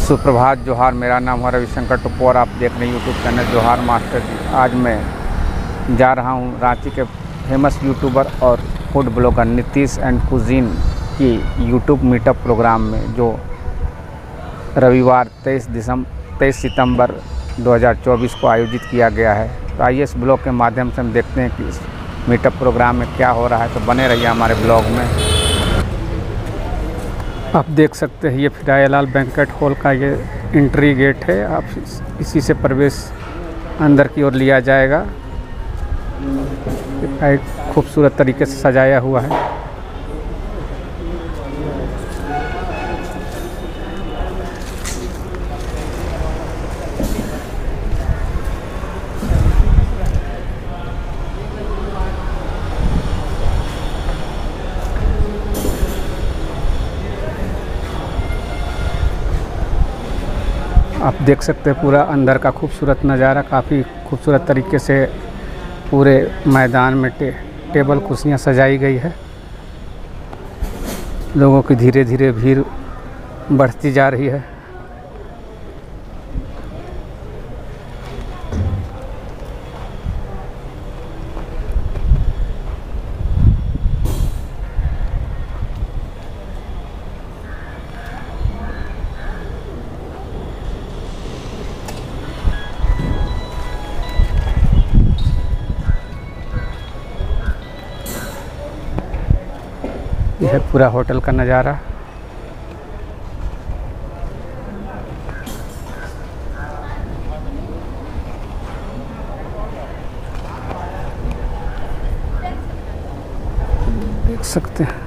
सुप्रभात जोहार। मेरा नाम है रविशंकर टुप्पो और आप देख रहे हैं YouTube channel Johar master ji. आज मैं जा रहा हूं रांची के फेमस यूट्यूबर और food blogger Nitish and cuisine की यूट्यूब मीटअप प्रोग्राम में, जो रविवार 23 सितंबर 2024 को आयोजित किया गया है। तो आइए इस ब्लॉग के माध्यम से हम देखते हैं कि इस मीटअप प्रोग्राम में क्या हो रहा है। तो बने रहिए हमारे ब्लॉग में। आप देख सकते हैं ये फिरायालाल बैंक्वेट हॉल का ये एंट्री गेट है। आप इसी से प्रवेश अंदर की ओर लिया जाएगा। खूबसूरत तरीके से सजाया हुआ है। आप देख सकते हैं पूरा अंदर का खूबसूरत नज़ारा। काफ़ी खूबसूरत तरीके से पूरे मैदान में टेबल कुर्सियाँ सजाई गई है। लोगों की धीरे धीरे भीड़ बढ़ती जा रही है। यह है पूरा होटल का नज़ारा। देख सकते हैं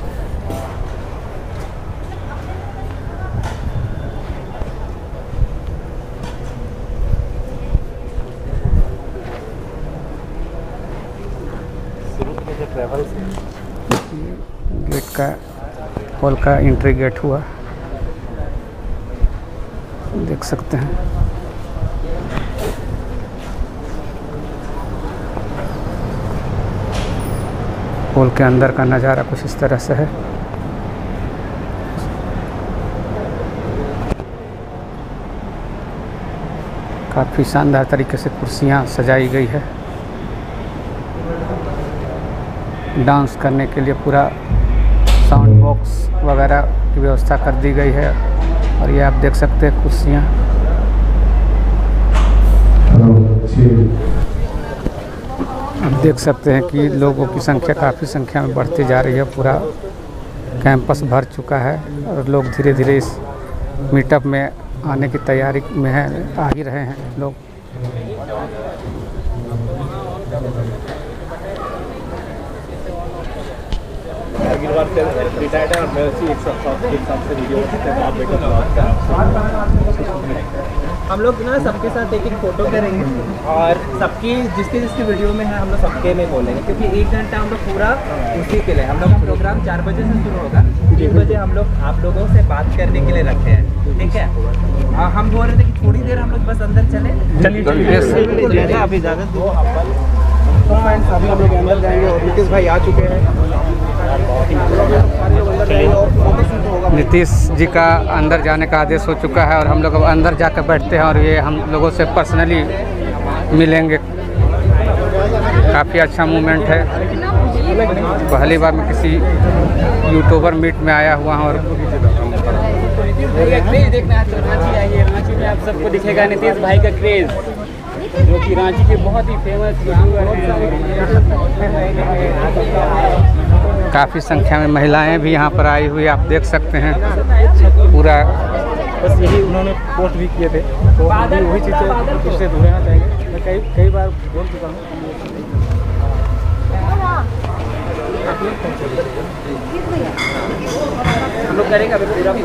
गेट का हॉल का एंट्री गेट हुआ, देख सकते हैं। हॉल के अंदर का नज़ारा कुछ इस तरह से है। काफ़ी शानदार तरीके से कुर्सियाँ सजाई गई है। डांस करने के लिए पूरा साउंड बॉक्स वगैरह की व्यवस्था कर दी गई है। और ये आप देख सकते हैं कुर्सियाँ। आप देख सकते हैं कि लोगों की संख्या काफ़ी संख्या में बढ़ती जा रही है। पूरा कैंपस भर चुका है और लोग धीरे धीरे इस मीटअप में आने की तैयारी में है, आ ही रहे हैं लोग। हम लोग ना सबके साथ एक फोटो करेंगे और सबकी जिसकी वीडियो में है हम लोग सबके में बोलेंगे, क्योंकि 1 घंटा हम लोग पूरा उसी के लिए। हम लोग का प्रोग्राम 4 बजे से शुरू होगा। 3 बजे हम लोग आप लोगों से बात करने के लिए रखे हैं, ठीक है। हम बोल रहे थे कि थोड़ी देर हम लोग बस अंदर चले। अभी इजाज़त दो। अभी हम लोग अंदर जाएंगे और नीतीश भाई आ चुके हैं। नीतीश जी का अंदर जाने का आदेश हो चुका है और हम लोग अब अंदर जाकर बैठते हैं और ये हम लोगों से पर्सनली मिलेंगे। काफ़ी अच्छा मूवमेंट है। पहली बार मैं किसी यूट्यूबर मीट में आया हुआ हूँ और देखना रांची आइए। रांची में आप सबको दिखेगा नीतीश भाई का क्रेज़, जो कि रांची के बहुत ही फेमस यूट्यूबर हैं। काफ़ी संख्या में महिलाएं भी यहाँ पर आई हुई आप देख सकते हैं। पूरा बस यही उन्होंने पोस्ट भी किए थे, तो वही चीज़ें फिर से दोहराना चाहेंगे। मैं कई बार बोल चुका हूँ। हम लोग करेंगे अभी पूरा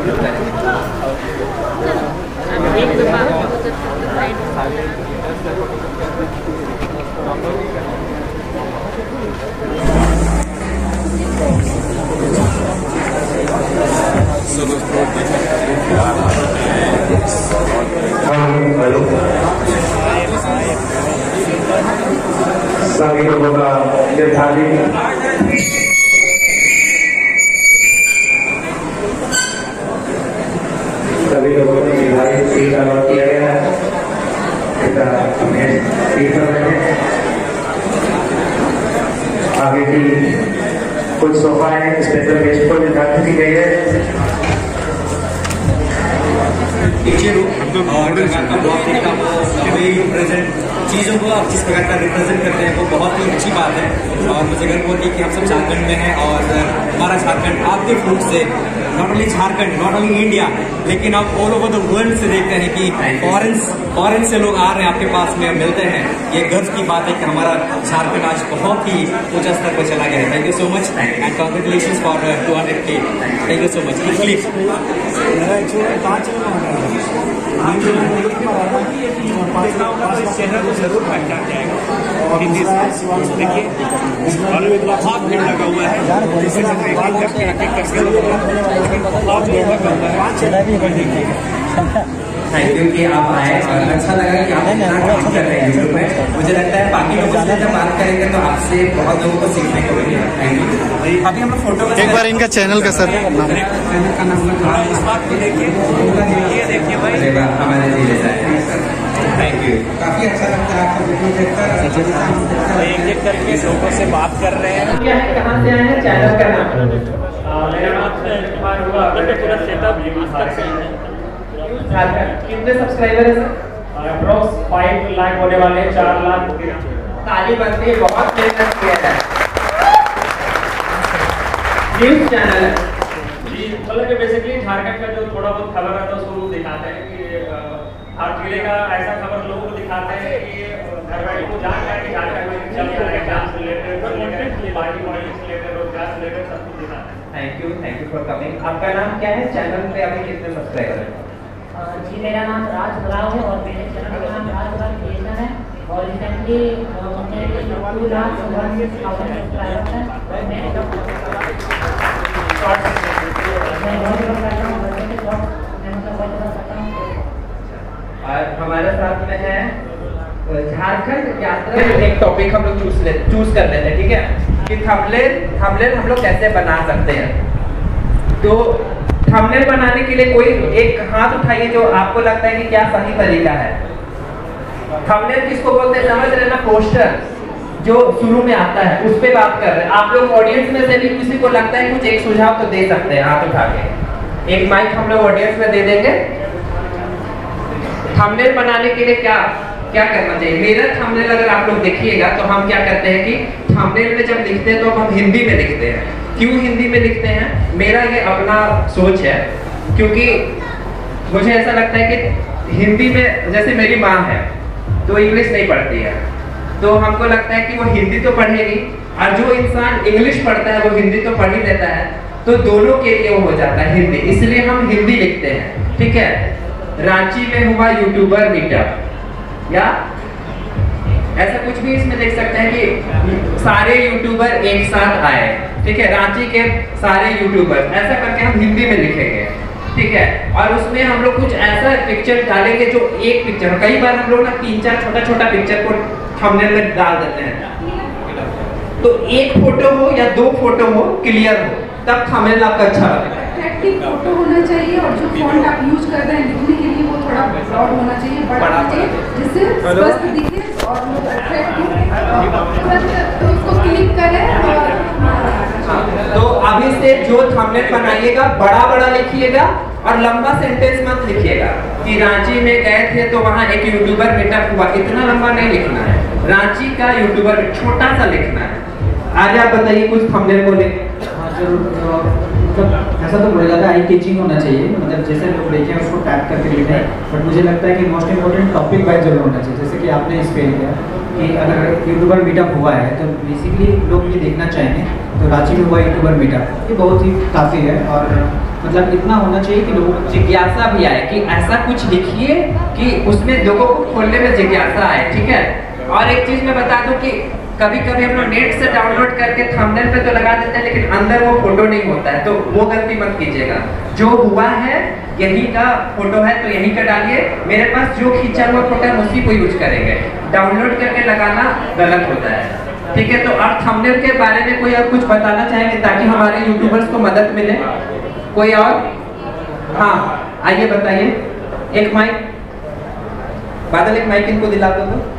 संगीतों का ये थाली सभी लोगों को निर्धारित सीट अलॉट किया गया है। अपने सीट पर बैठे। आगे की कुछ सोफा है स्पेशल गेस्ट को निर्धारित की गई है। और का ब्लॉग देखा वो प्रेजेंट चीज़ों को आप जिस प्रकार का रिप्रेजेंट करते हैं वो बहुत ही अच्छी बात है। और मुझे गर्व होती है कि हम सब झारखंड में हैं और हमारा झारखंड आपके फूड से not only Jharkhand, not only India, लेकिन आप ऑल ओवर द वर्ल्ड से देखते हैं कि फॉरेन से लोग आ रहे हैं आपके पास में मिलते हैं। ये गर्व की बात है कि हमारा झारखंड आज बहुत ही ऊंचा स्तर पर चला गया है। Thank you so much and congratulation for 200K। Thank you so much. Channel को जरूर पहचान जाएगा और देखिए बहुत भीड़ लगा हुआ है। बहुत भीड़ लगा हुआ है। थैंक यू कि आप आए और अच्छा लगा कि आप इतना काम कर रहे हैं यूट्यूब में। मुझे लगता है बाकी लोगों से जब बात करेंगे तो आपसे बहुत लोगों को सीखने को मिलेगा। Thank you. अभी हम लोग फोटो एक बार इनका चैनल का सर चैनल का नाम इस बात को देखिए भाई हमारे जिले से। Thank you. काफी अच्छा लगता है आपको वीडियो देखकर। एक करके लोगों से बात कर रहे हैं। क्या है, कहाँ से आए हैं, चैनल का नाम? मेरा नाम कुमार हुआ। पूरा सेटअप कितने सब्सक्राइबर है सर? अप्रॉक्स 5 लाख होने वाले हैं, 4 लाख। ताली बनती है, बहुत मेहनत किया है। न्यूज चैनल है जी, मतलब कि बेसिकली झारखंड का जो थोड़ा बहुत खबर रहता है उसको दिखाते हैं कि हर जिले का ऐसा खबर लोगों को दिखाते हैं कि घर बैठे को जानकारी कि झारखंड में चल रहा है, एग्जाम से रिलेटेड, पार्टी पॉलिटिक्स से रिलेटेड, रोजगार से रिलेटेड सब कुछ दिखाते हैं। Thank you for coming. आपका नाम क्या है? चैनल पे अभी कितने सब्सक्राइबर हैं? जी, मेरा नाम राज बराव है और मेरे चैनल का नाम राज बराव क्रिएशन है और रिसेंटली मेरे 2 लाख सब्सक्राइबर हैं। और हमारे साथ में है झारखंड यात्रा। एक टॉपिक हम लोग चूज कर लेते हैं, ठीक है, कि थंबनेल हम लोग कैसे बना सकते हैं। तो थंबनेल बनाने के लिए कोई एक हाथ उठाइए जो आपको लगता है कि क्या सही तरीका है। थंबनेल किसको बोलते हैं समझ रहे ना? पोस्टर जो शुरू में आता है उस पे बात कर रहे हैं। आप लोग ऑडियंस में से भी किसी को लगता है कुछ एक सुझाव तो दे सकते हैं हाथ उठा के। एक माइक हम लोग ऑडियंस में दे देंगे। थंबनेल बनाने के लिए क्या करना चाहिए? मेरा थंबनेल अगर आप लोग देखिएगा तो हम क्या करते हैं कि थंबनेल में जब लिखते हैं तो हम हिंदी में लिखते हैं। क्यों हिंदी में लिखते हैं? मेरा ये अपना सोच है, क्योंकि मुझे ऐसा लगता है कि हिंदी में, जैसे मेरी माँ है तो इंग्लिश नहीं पढ़ती है, तो हमको लगता है कि वो हिंदी तो पढ़ेगी और जो इंसान इंग्लिश पढ़ता है वो हिंदी तो पढ़ ही लेता है, तो दोनों के लिए वो हो जाता है हिंदी, इसलिए हम हिंदी लिखते हैं। ठीक है। रांची में हुआ यूट्यूबर मीटअप, या ऐसा कुछ भी इसमें देख सकते हैं कि सारे यूट्यूबर एक साथ आए। ठीक है, रांची के सारे यूट्यूबर, ऐसा करके हम हिंदी में लिखेंगे। ठीक है, और उसमें हम लोग कुछ ऐसा पिक्चर डालेंगे जो एक पिक्चर, कई बार हम लोग ना 3-4 छोटा-छोटा पिक्चर को थंबनेल में डाल देते हैं, तो एक फोटो हो या 2 फोटो हो, क्लियर हो, तब थंबनेल आपका अच्छा लगेगा। अट्रैक्टिव फोटो होना चाहिए और जो फॉन्ट आप यूज कर रहे हैं लिखने के लिए वो थोड़ा ब्रॉड होना चाहिए, बड़ा होना चाहिए, जिससे स्पष्ट दिखे और लोग अट्रैक्ट हो, तो उसको क्लिक करें। और तो अभी से जो थंबनेल बनाइएगा बड़ा लिखिएगा और लंबा सेंटेंस मत लिखिएगा कि रांची में गए थे तो वहाँ एक यूट्यूबर मीटअप हुआ, इतना लंबा नहीं लिखना है। रांची का यूट्यूबर छोटा सा लिखना है। आज आप बताइए कुछ थंबनेल को लेकर। हाँ जरूर, मतलब ऐसा तो मुझे लगा आई टीचिंग होना चाहिए, मतलब जैसे लोग लिखे हैं उसको टैग करके लिखना है, बट मुझे लगता है कि मोस्ट इंपॉर्टेंट टॉपिक वाइज जरूर होना चाहिए। जैसे कि आपने इस पे लिखा कि अगर यूट्यूबर मीटअप हुआ है तो बेसिकली लोग ये देखना चाहेंगे तो रांची में हुआ यूट्यूबर मीटअप, ये बहुत ही काफ़ी है। और मतलब इतना होना चाहिए कि लोगों को जिज्ञासा भी आए कि ऐसा कुछ लिखिए कि उसमें लोगों को खोलने में जिज्ञासा आए। ठीक है। और एक चीज़ मैं बता दूं कि कभी कभी हम लोग नेट से डाउनलोड करके थंबनेल पे तो लगा देते हैं, लेकिन अंदर वो फोटो नहीं होता है, तो वो गलती मत कीजिएगा। जो हुआ है यहीं का फोटो है तो यहीं का डालिए। मेरे पास जो खींचा हुआ फोटो है उसी को यूज करेंगे, डाउनलोड करके लगाना गलत होता है। ठीक है। तो और थंबनेल के बारे में कोई और कुछ बताना चाहेंगे ताकि हमारे यूट्यूबर्स को मदद मिले? कोई और? हाँ आइए बताइए, एक माइक बादल, एक माइक इनको दिला दो तो।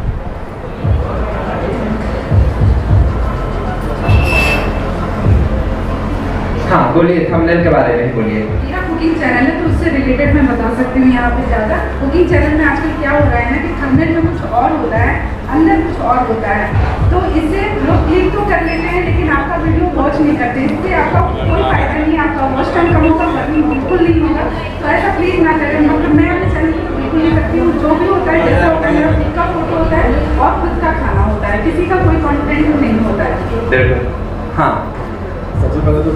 हाँ बोलिए, थंबनेल के बारे में बोलिए। मेरा कुकिंग चैनल है तो उससे रिलेटेड मैं बता सकती हूँ यहाँ पे ज़्यादा। कुकिंग चैनल में आजकल क्या हो रहा है ना कि थंबनेल में कुछ और होता है, अंदर कुछ और होता है, तो इससे लोग क्लिक तो कर लेते हैं लेकिन आपका वीडियो वॉच नहीं करते, इससे आपका कोई फायदा नहीं, आपका वॉच टाइम कम होगा, वर्किंग बिल्कुल नहीं होगा। तो ऐसा प्लीज़ ना करें। मतलब मैं अपने चैनल पर बिल्कुल नहीं करती हूँ। जो भी होता है, जैसा होता है, मेरा खुद का फोटो होता है और खुद का खाना होता है, किसी का कोई कॉन्टेंट नहीं होता है। हाँ, सबसे पहले तो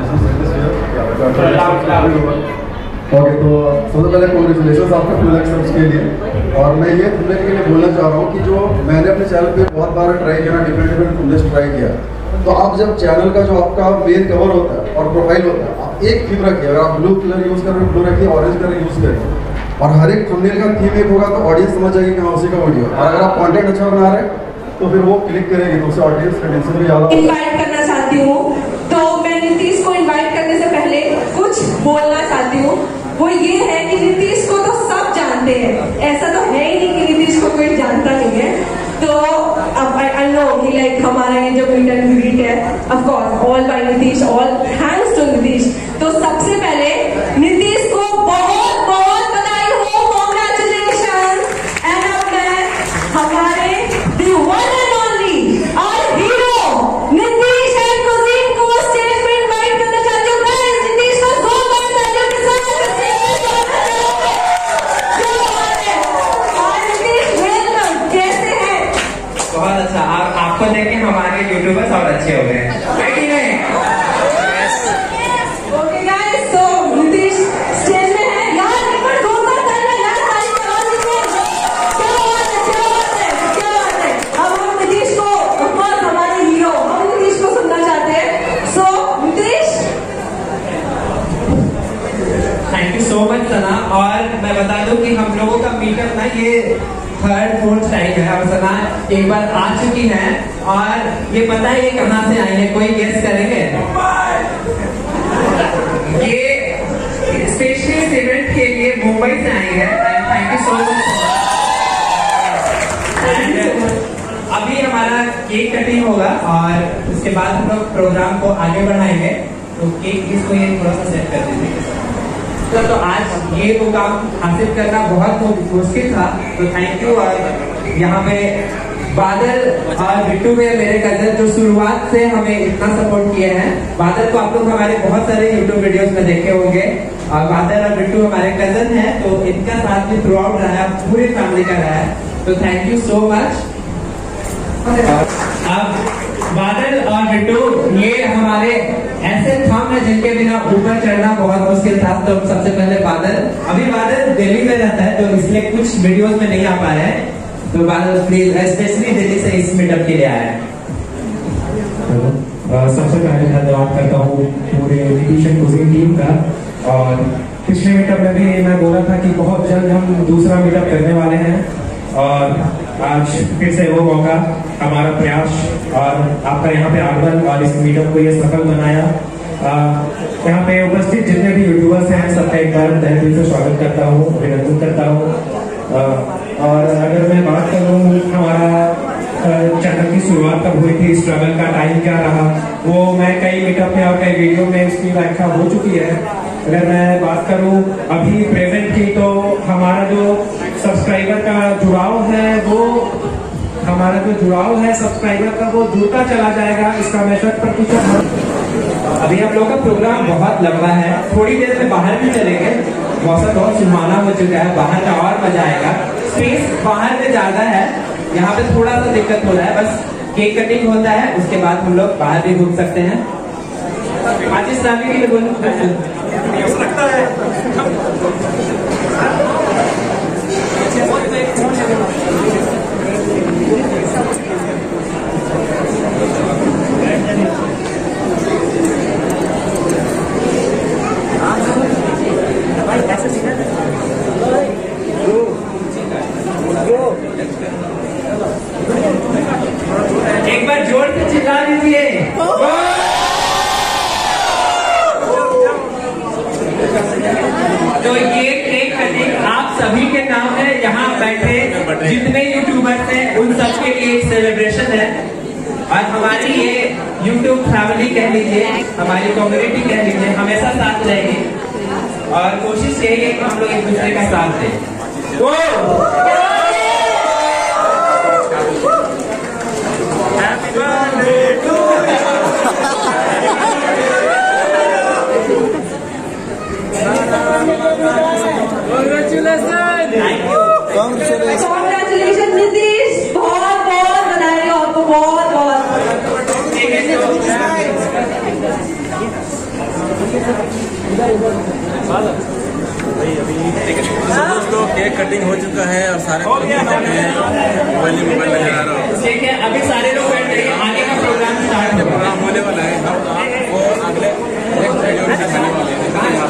ओके, तो सबसे पहले कॉन्ग्रेचुलेशन आपका 2 लाख सब्स के लिए। और मैं ये थंबनेल के लिए बोलना चाह रहा हूँ कि जो मैंने अपने चैनल पे बहुत बार ट्राई किया, डिफरेंट थंबनेल्स ट्राई किया, तो आप जब चैनल का जो आपका मेन कवर होता है और प्रोफाइल होता है, आप एक थीम रखिए। अगर आप ब्लू कलर यूज़ कर रहे हैं, ब्लू रखिए, ऑरेंज कलर यूज़ करिए, और हर एक थंबनेल का थीम एक होगा तो ऑडियंस समझ जाएगी कि हाँ उसी का वीडियो। और अगर आप कंटेंट अच्छा बना रहे हैं तो फिर वो क्लिक करेगी, तो उससे ऑडियंस का टेंशन भी ज़्यादा। इनवाइट करना चाहती हूँ, तो मैं नीतीश को इनवाइट करने से पहले कुछ बोलना चाहती हूँ। वो ये है कि नीतीश को तो सब जानते हैं, ऐसा तो है ही नहीं कि नीतीश को कोई जानता नहीं है। तो अब आई नो कि लाइक हमारा ये जो मीट एंड ग्रीट है, of course all by Nitish, all thanks to Nitish. तो सबसे पहले नीतीश को बहुत बहुत बधाई हो, कांग्रेचुलेशन। एंड अब मैं हमारे द वन एंड ओनली और हीरो नीतीश एंड कुजीन को स्टेज पे इनवाइट करना चाहती हूँ। गाइस, नीतीश को जोरदार तालियों के साथ बहुत अच्छा। आपको देख के हमारे यूट्यूबर्स और अच्छे हो गए हैं। ओके गाइस, तो नीतीश स्टेज में है यार, एक बार जोरदार तालियां यार, ताली की आवाज दीजिए। क्या बात है, क्या बात है, क्या बात है। अब हम नीतीश को, ऑफ कोर्स हमारे हीरो, हम नीतीश को सुनना चाहते हैं। So Nitish, thank you so much Sana. और मैं बता दूं कि हम लोगों का मीटअप ना ये 3rd 4th टाइम है। अब सना एक बार आ चुकी है और ये पता है ये कहाँ से आई है, कोई गेस करेंगे? ये स्पेशली इस इवेंट के लिए मुंबई से आई है। Thank you so much. अभी हमारा केक कटिंग होगा और उसके बाद हम लोग प्रोग्राम को आगे बढ़ाएंगे। तो केक इसको ये थोड़ा सा सेट कर दीजिए। तो आज ये मुकाम हासिल करना बहुत मुश्किल था, तो थैंक यू। और यहाँ पे बादल और बिट्टू में मेरे कजन जो शुरुआत से हमें इतना सपोर्ट किए हैं। बादल को आप लोग हमारे बहुत सारे यूट्यूब वीडियोस में देखे होंगे, और बादल और बिट्टू हमारे कजन हैं, तो इनका साथ भी थ्रू आउट रहा है, पूरी फैमिली का रहा है। तो थैंक यू सो मच। अब बादल और बिट्टू ये हमारे ऐसे थंब है जिनके बिना ऊपर चढ़ना बहुत मुश्किल था। तो सबसे पहले बादल, अभी बादल दिल्ली में रहता है तो इसलिए कुछ वीडियोस में नहीं आ पा रहे हैं, तो बादल प्लीज स्पेशली दिल्ली से इस मीटअप के लिए आया है। सबसे पहले धन्यवाद करता हूँ पूरे नीतीश एंड कुजीन टीम का। और पिछले मीटअप में भी मैं बोला था कि बहुत जल्द हम दूसरा मीटअप करने वाले हैं, और आज फिर से वो मौका, हमारा प्रयास और आपका यहाँ पे आगमन और इस मीटअप को ये सफल बनाया। यहाँ पे उपस्थित जितने भी यूट्यूबर्स हैं सबका एक बार तहे दिल से स्वागत करता हूँ, अभिनंदन करता हूँ। और अगर मैं बात करूँ हमारा चैनल की शुरुआत कब हुई थी, स्ट्रगल का टाइम क्या रहा, वो मैं कई मीटअप में और कई वीडियो में उसकी व्याख्या हो चुकी है। अगर मैं बात करूं अभी प्रेजेंट की, तो हमारा जो सब्सक्राइबर का जुड़ाव है सब्सक्राइबर का वो जुड़ता चला जाएगा, इसका मैं 100%। अभी हम लोग का प्रोग्राम बहुत लंबा है, थोड़ी देर में बाहर भी चलेंगे। मौसम बहुत सुहाना हो चुका है, बाहर का और मजा आएगा। स्पेस बाहर में ज्यादा है, यहाँ पे थोड़ा सा दिक्कत हो रहा है, बस केक कटिंग होता है, उसके बाद हम लोग बाहर भी घूम सकते हैं। आज इस्लामी के लिए लगता है एक बार जोर से चिल्ला दीजिए। फैमिली कह लीजिए, हमारी कम्युनिटी कह लीजिए, हमेशा साथ रहेगी और कोशिश यही है कि हम लोग एक दूसरे का साथ दें। कॉन्ग्रेचुलेशन नीतीश, बहुत बहुत बधाई हो आपको, बहुत बहुत। दोस्तों केक कटिंग हो चुका है और सारे मोबाइल नजर आ रहा हो। ठीक है, अभी सारे लोग बैठ जाइए, आगे का प्रोग्राम स्टार्ट होगा। प्रोग्राम होने वाला है वो अगले नेक्स्ट वीडियो में दिखाने वाले हैं।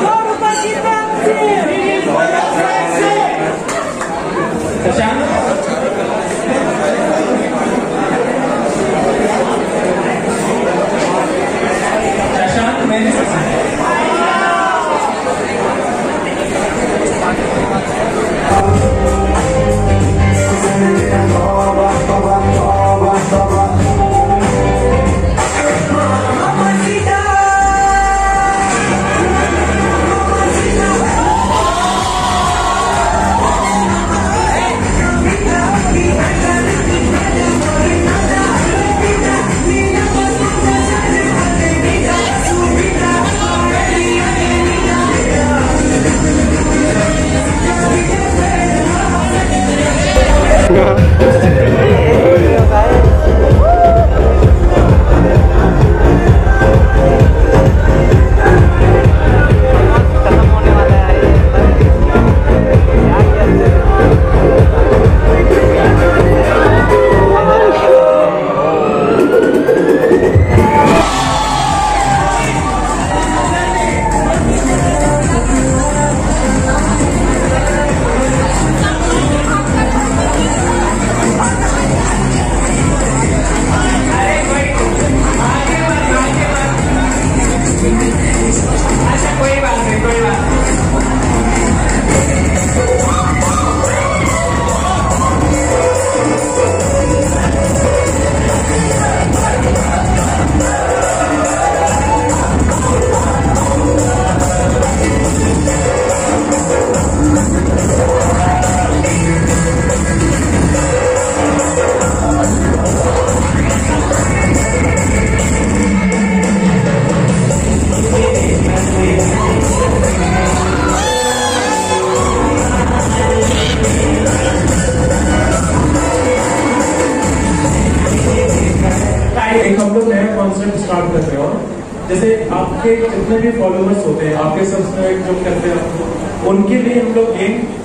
एक हम लोग नया कॉन्सेप्ट स्टार्ट कर रहे हो। जैसे आपके जितने भी फॉलोअर्स होते हैं, आपके सब्सक्राइब जो करते हैं, उनके लिए हम लोग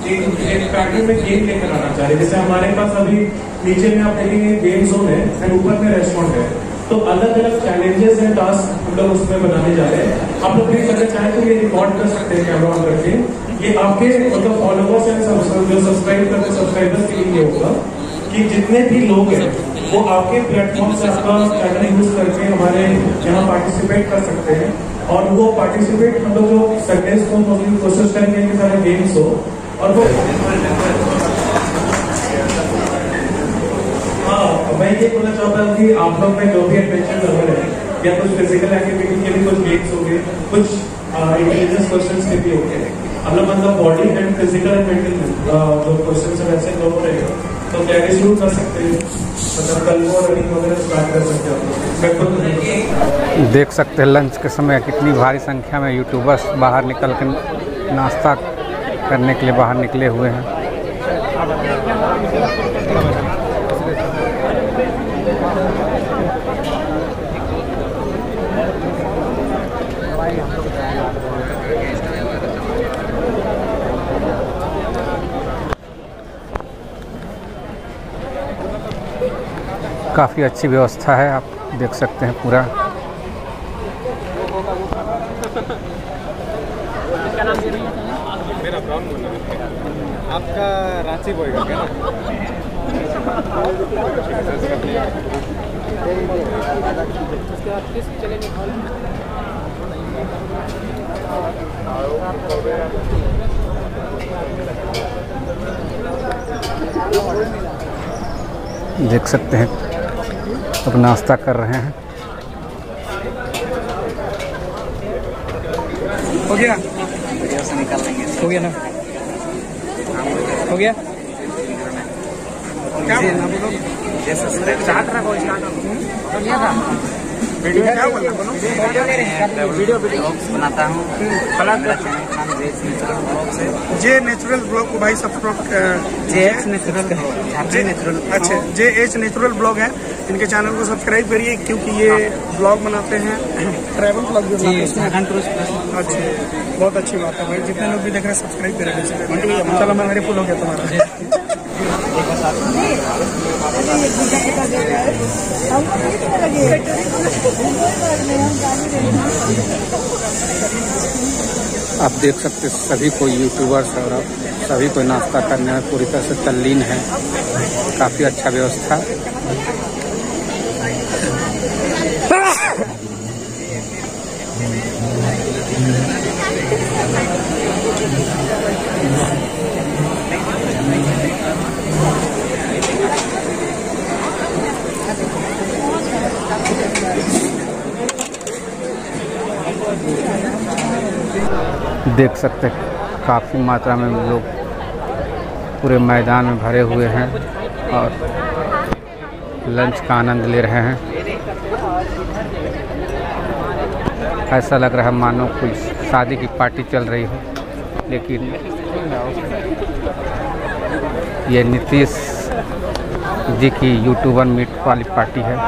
एक पैकेज में गेम लेकर आना चाह रहे हैं। जैसे हमारे पास अभी नीचे में आप देखेंगे गेम जोन है एंड ऊपर में रेस्टोरेंट है, तो अलग अलग चैलेंजेस एंड टास्क हम लोग उसमें बनाने जा रहे हैं। आप लोग प्लीज अगर चाहे तो ये रिकॉर्ड कर सकते हैं कैमरा ऑन करके। ये आपके मतलब फॉलोअर्स एंड जो सब्सक्राइब करते सब्सक्राइबर्स के लिए होगा कि जितने भी लोग हैं वो आपके प्लेटफॉर्म से आपका चैनल यूज करके हमारे यहाँ पार्टिसिपेट कर सकते हैं। और वो पार्टिसिपेट हम लोग जो संडेज को कोशिश करेंगे कि सारे गेम्स हो और वो हाँ, मैं ये बोलना चाहता हूँ कि आप लोग में जो भी एडवेंचर लवर है या कुछ फिजिकल एक्टिविटी के भी कुछ गेम्स हो गए, कुछ इंटेलिजेंस क्वेश्चंस के भी हो गए, हम लोग मतलब body and physical and mental जो क्वेश्चन है वैसे लोग रहेगा तो क्या शुरू कर सकते हैं, मतलब कल को रनिंग वगैरह स्टार्ट कर सकते हैं। देख सकते हैं लंच के समय कितनी भारी संख्या में यूट्यूबर्स बाहर निकल कर नाश्ता करने के लिए बाहर निकले हुए हैं। काफ़ी अच्छी व्यवस्था है, आप देख सकते हैं पूरा। मेरा ब्राउन आपका रांची बॉय का क्या देख सकते हैं अब नाश्ता कर रहे हैं। हो गया वीडियो से निकाल लेंगे। हो गया ना हो गया क्या वीडियो क्या वीडियो बनाता हूँ। जे नेचुरल ब्लॉग को भाई सब्सक्राइब अच्छा JH नेचुरल ब्लॉग है, इनके चैनल को सब्सक्राइब करिए क्योंकि ये ब्लॉग बनाते हैं, ट्रैवल ब्लॉग भी बनाते हैं। अच्छा बहुत अच्छी बात है भाई, जितने लोग भी देख रहे हैं सब्सक्राइब करेंगे। चलो मैं मेरे फुल हो गया तुम्हारा। आप देख सकते सभी कोई यूट्यूबर्स और सभी कोई नाश्ता करने में पूरी तरह से तल्लीन है। काफ़ी अच्छा व्यवस्था। देख सकते काफ़ी मात्रा में लोग पूरे मैदान में भरे हुए हैं और लंच का आनंद ले रहे हैं। ऐसा लग रहा है मानो कोई शादी की पार्टी चल रही हो, लेकिन ये नीतीश जी की यूट्यूबर मीट वाली पार्टी है।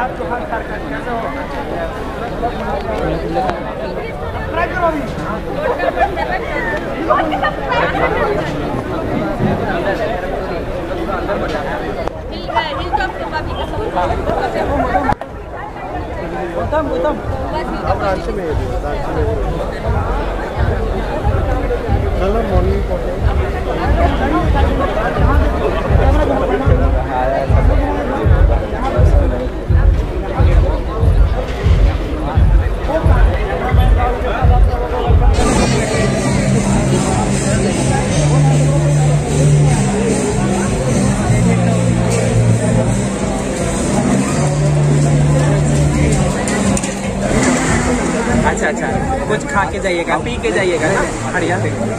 अच्छा कुछ खा के जाइएगा, पी के जाइएगा। बढ़िया।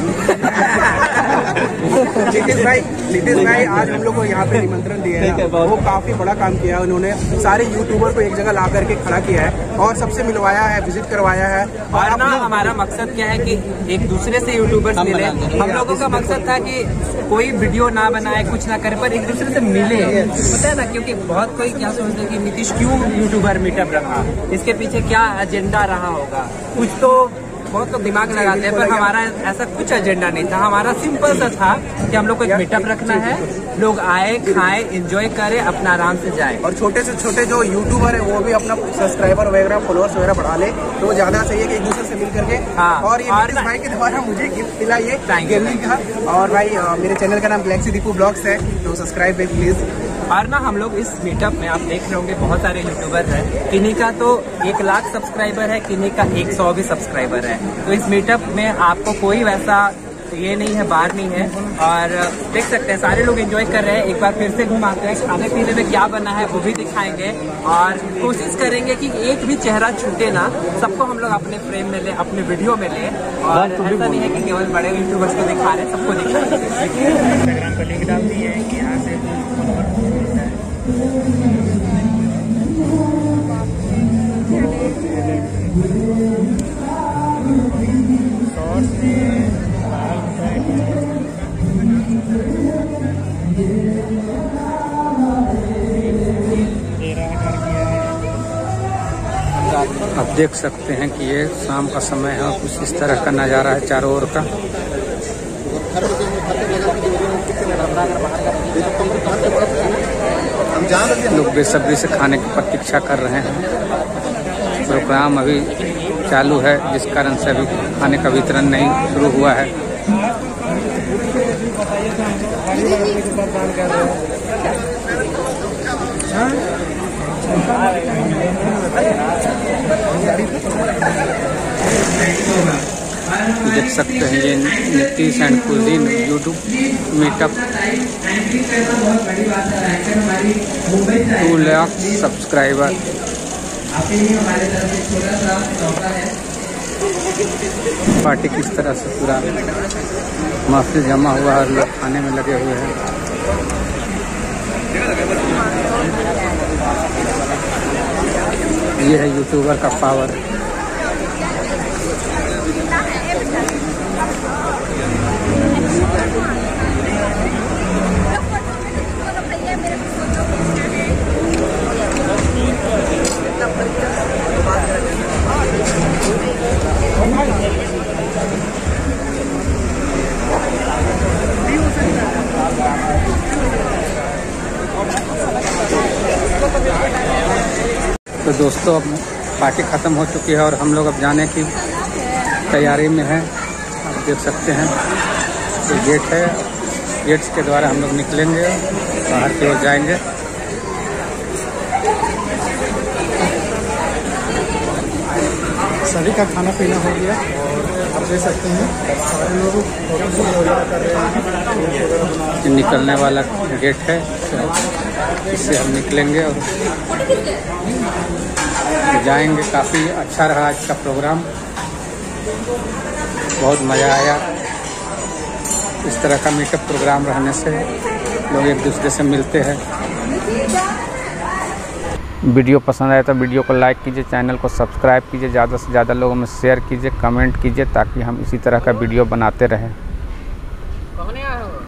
नीतीश भाई आज हम लोग को यहाँ पे निमंत्रण दिया है, वो काफी बड़ा काम किया है। उन्होंने सारे यूट्यूबर को एक जगह ला करके खड़ा किया है और सबसे मिलवाया है, विजिट करवाया है। और ना हमारा मकसद क्या है कि एक दूसरे से यूट्यूबर्स मिले। हम लोगों का मकसद था कि कोई वीडियो ना बनाए, कुछ ना करे, पर एक दूसरे से मिले। पता है ना, क्योंकि बहुत कोई क्या सोचते हैं कि नीतीश क्यों यूट्यूबर मीटअप रखा, इसके पीछे क्या एजेंडा रहा होगा। कुछ तो बहुत लोग दिमाग लगाते हैं, पर हमारा ऐसा कुछ एजेंडा नहीं था। हमारा सिंपल सा था कि हम लोग को एक मीटअप रखना है, लोग आए, खाएं, एंजॉय करें, अपना आराम से जाए। और छोटे से छोटे जो यूट्यूबर है वो भी अपना सब्सक्राइबर वगैरह, फॉलोअर्स वगैरह बढ़ा ले, तो ज्यादा सही है कि एक दूसरे से मिल करके। हाँ, और ये नीतीश भाई के द्वारा मुझे गिफ्ट मिला ये गेमिंग का। और भाई मेरे चैनल का नाम गैलेक्सी दीपू ब्लॉग्स है, तो सब्सक्राइब है प्लीज। और ना हम लोग इस मीटअप में आप देख रहे होंगे बहुत सारे यूट्यूबर हैं। किन्हीं का तो 1 लाख सब्सक्राइबर है, किन्हीं का 100 भी सब्सक्राइबर है। तो इस मीटअप में आपको कोई वैसा ये नहीं है, बार नहीं है। और देख सकते हैं सारे लोग एंजॉय कर रहे हैं। एक बार फिर से घुमाते हैं, खाने पीने में क्या बना है वो भी दिखाएंगे और कोशिश करेंगे कि एक भी चेहरा छूटे ना, सबको हम लोग अपने फ्रेम में ले, अपने वीडियो में ले। और ऐसा नहीं है कि केवल बड़े यूट्यूबर्स को दिखा रहे हैं, सबको दिखा रहे हैं। इंस्टाग्राम पर लिंक डाल दी है कि यहाँ से आप देख सकते हैं कि ये शाम का समय है और कुछ इस तरह का नज़ारा है चारों ओर का। लोग बेसब्री से खाने की प्रतीक्षा कर रहे हैं। प्रोग्राम अभी चालू है, जिस कारण से अभी खाने का वितरण नहीं शुरू हुआ है। देख सकते हैं ये Nitish and cuisine YouTube meetup 2 lakh subscriber. Party किस तरह से पूरा महफिल जमा हुआ और लोग खाने में लगे हुए हैं। ये है यूट्यूबर का पावर। तो दोस्तों, अब पार्टी ख़त्म हो चुकी है और हम लोग अब जाने की तैयारी में हैं। आप देख सकते हैं ये गेट है, गेट्स के द्वारा हम लोग निकलेंगे, बाहर की ओर जाएंगे। सभी का खाना पीना हो गया और आप देख सकते हैं सारे लोग वगैरह कर रहे हैं। ये निकलने वाला गेट है, इससे हम निकलेंगे और जाएंगे। काफ़ी अच्छा रहा आज का प्रोग्राम, बहुत मज़ा आया। इस तरह का मीटअप प्रोग्राम रहने से लोग एक दूसरे से मिलते हैं। वीडियो पसंद आया तो वीडियो को लाइक कीजिए, चैनल को सब्सक्राइब कीजिए, ज़्यादा से ज़्यादा लोगों में शेयर कीजिए, कमेंट कीजिए, ताकि हम इसी तरह का वीडियो बनाते रहें।